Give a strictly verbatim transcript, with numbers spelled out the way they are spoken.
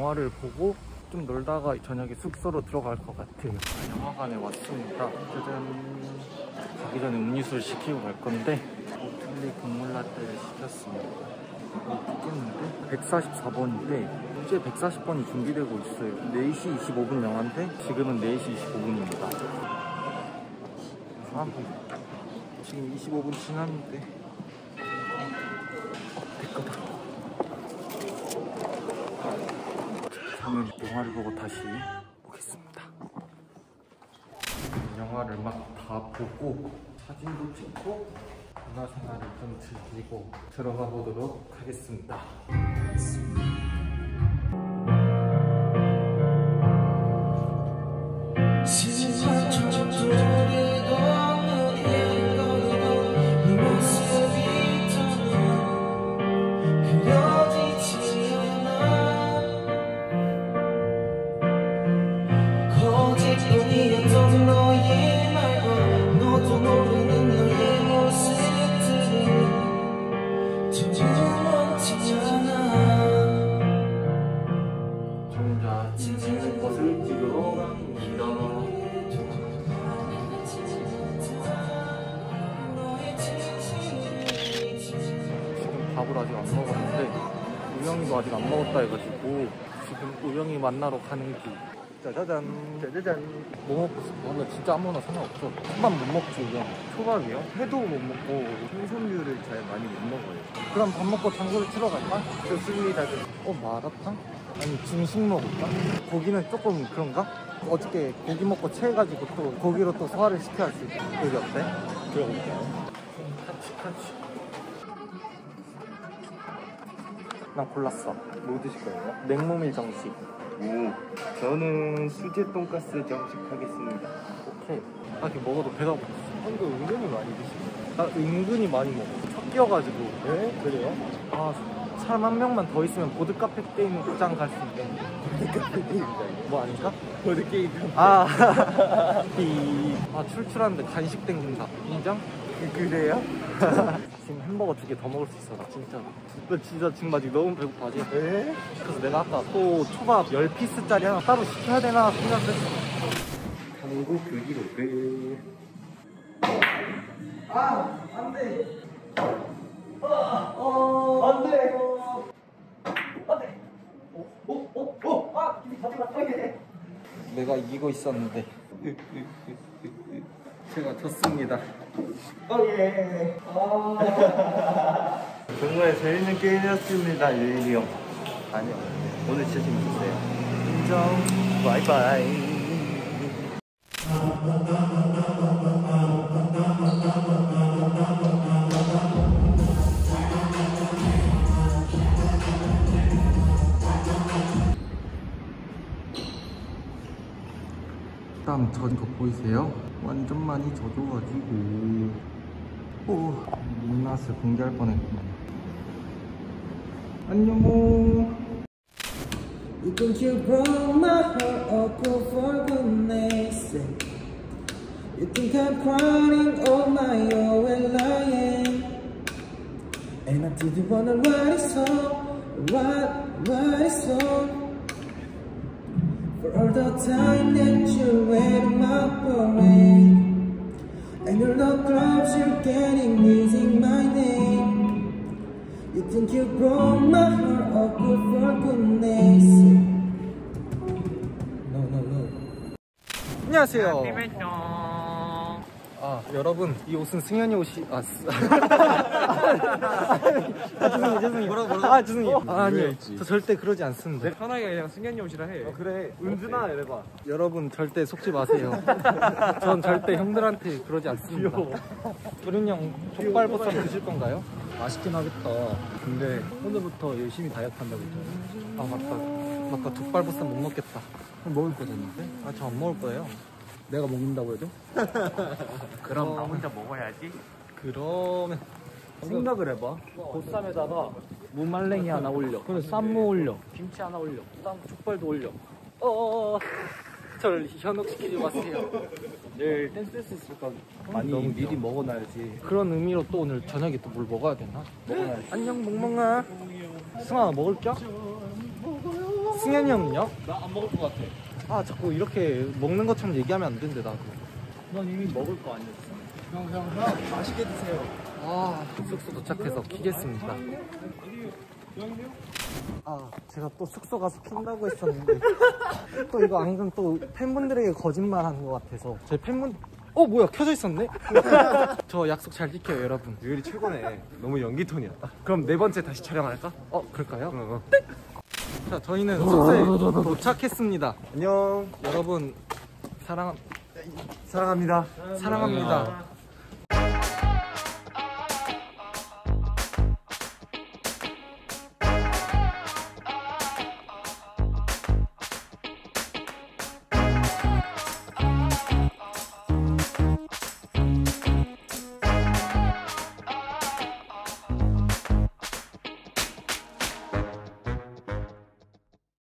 영화를 보고 좀 놀다가 저녁에 숙소로 들어갈 것 같아요. 영화관에 왔습니다. 짜잔. 가기 전에 음료수를 시키고 갈 건데 오틀리 국물 라떼를 시켰습니다. 이게 백사십사 번인데 이제 백사십 번이 준비되고 있어요. 네 시 이십오 분 영화인데 지금은 네 시 이십오 분입니다. 아, 지금 이십오 분 지났는데 어, 내 거다. 저는 영화를 보고 다시 오겠습니다. 영화를 막 다 보고 사진도 찍고 문화생활을 좀 즐기고 들어가 보도록 하겠습니다. 밥을 아직 안 먹었는데 우영이도 아직 안 먹었다 해가지고 지금 우영이 만나러 가는 길. 짜자잔 짜자잔. 뭐 먹고 싶어? 나 진짜 아무거나 상관없어. 초밥 못 먹지 우영? 초밥이요? 회도 못 먹고 생선류를 잘 많이 못 먹어요. 그럼 밥 먹고 장소를 치러 갈까? 좋습니다. 어 마라탕? 아니 중식 먹을까? 고기는 조금 그런가? 어저께 고기 먹고 체해가지고 또 고기로 또 소화를 시켜야지. 여기 어때? 들어볼까요? 같이 같이. 난 골랐어. 뭐 드실 거예요? 냉모밀 정식. 오, 저는 수제 돈가스 정식 하겠습니다. 오케이. 아, 이렇게 먹어도 배가 고팠어. 아, 이거 은근히 많이 드시네요. 나 은근히 많이 먹어. 첫 끼어가지고. 네? 그래요? 아, 사람 한 명만 더 있으면 보드카페 게임장 갈 수 있겠네. 보드카페 게임장. 뭐 아닌가? 보드게임. 아, 이, 아 출출한데 간식 땡긴다. 인정? 그래요? 지금 햄버거 두 개 더 먹을 수 있어. 나 진짜. 너 진짜 지금 아직 너무 배고파지? 네? 그래서 내가 아까 또 초밥 십 피스짜리 하나 따로 시켜야 되나 생각했어. 한국 교기로그. 아, 안 돼. 아, 어, 안 돼. 안 돼. 오, 오, 오, 오. 아, 가지 마. 내가 이기고 있었는데. 제가 졌습니다. 어, 예. 아. 정말 재밌는 게임이었습니다, 유일이 형. 아니요. 오늘 진짜 재밌었어요. 인정. 바이바이. 땀 젖은 거 보이세요? 완전 많이 젖어가지고 오, 민낯을 공개할 뻔했구나. 안녕. You think you broke my heart, oh good for goodness sake. You think I'm crying, oh my, oh well lying. And I didn't wanna write a song, write, write a song for all the time that you were in my parade. And all the clubs you're getting using my name. You think you broke my heart, oh good for goodness sake. No, no, no. 안녕하세요. 아, 여러분, 이 옷은 승현이 옷이 아, 아 죄송해요, 죄송해요. 뭐라고 뭐라고? 아, 죄송해요. 어, 아, 아니요. 저 절대 그러지 않습니다. 내 편하게 그냥 승현이 옷이라 해. 어, 그래. 은준아, 이래봐. 여러분, 절대 속지 마세요. 전 절대 형들한테 그러지 않습니다. 도린 형, 족발보쌈 드실 건가요? 맛있긴 하겠다. 근데 오늘부터 열심히 다이어트 한다고 했잖아. 아, 맞다. 맞다. 족발보쌈 못 먹겠다. 그럼 먹을 거잖는데? 아, 저 안 먹을 거예요. 내가 먹는다고 해도? 그럼 나 혼자 먹어야지. 그러면 생각을 해봐. 보쌈에다가 무말랭이 하나 올려. 그럼 쌈무 올려. 김치 하나 올려. 그다음 족발도 올려. 어어어 저를 현혹시키지 마세요. 내일 댄스 할 수 있을까? 많이 너무 미리 귀여워. 먹어놔야지. 그런 의미로 또 오늘 저녁에 또 뭘 먹어야 되나? 먹어놔야지. 안녕 멍멍아. 승아 먹을 겨? 승현이 형은요? 나 안 먹을 것 같아. 아 자꾸 이렇게 먹는 것처럼 얘기하면 안 된대 나도. 넌 이미 먹을 거 아니었어. 형, 형, 형, 맛있게 드세요. 아 숙소 도착해서 키겠습니다. 아 제가 또 숙소 가서 킨다고 했었는데 또 이거 안경 또 팬분들에게 거짓말하는 것 같아서 제 팬분 어 뭐야 켜져 있었네? 저 약속 잘 지켜요 여러분. 유열이 최고네. 너무 연기 톤이야. 그럼 네 번째 다시 촬영할까? 어 그럴까요? 어, 어. 자 저희는 숙소에 도착했습니다. 안녕. 여러분 사랑 사랑합니다. 사랑합니다.